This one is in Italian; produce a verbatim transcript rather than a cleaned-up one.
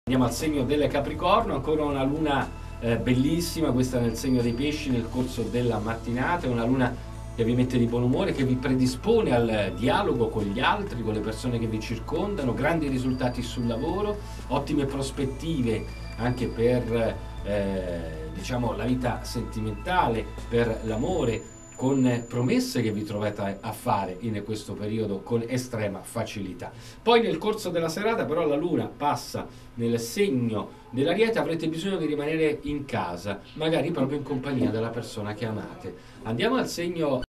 Andiamo al segno del Capricorno, ancora una luna eh, bellissima, questa nel segno dei pesci nel corso della mattinata, è una luna che vi mette di buon umore, che vi predispone al dialogo con gli altri, con le persone che vi circondano, grandi risultati sul lavoro, ottime prospettive anche per eh, diciamo la vita sentimentale, per l'amore, con promesse che vi trovate a fare in questo periodo con estrema facilità. Poi nel corso della serata però la luna passa nel segno dell'Ariete, avrete bisogno di rimanere in casa, magari proprio in compagnia della persona che amate. Andiamo al segno